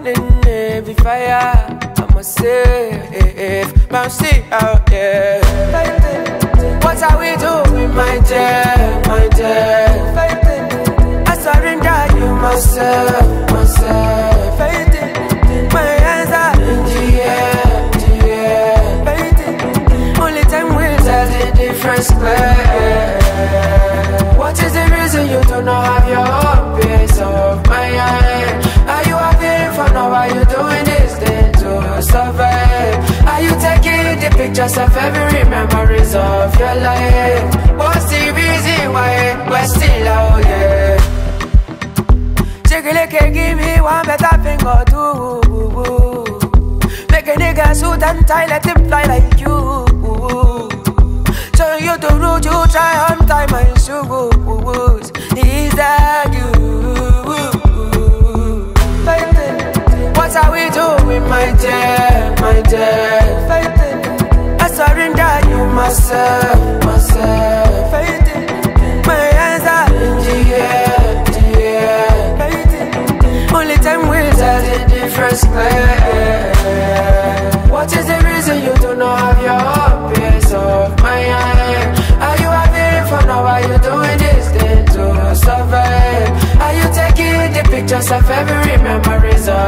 burning be fire. I'ma save, bouncy out there. What are we doing, my dear, my dear? I surrender you myself, myself. My hands are in the air, the air. Only time will tell the difference clear. What is the reason you do not have your own peace of mind? Are you having fun or are you doing this thing to survive? Are you taking the pictures of every memories of your life? What's the reason why we're still out here? Shiggy can give me one better thing or two. Make a nigga suit and tie, let him fly like you. So you the route, you try on time my shoes. Is that you? What are we doing, my dear, my dear? I surrender you myself, myself. My hands are in the air, the air. Only time will tell the difference clear. What is the reason you do not have your own peace of mind? Are you having fun or are you doing this thing to survive? Are you taking the pictures of every memories of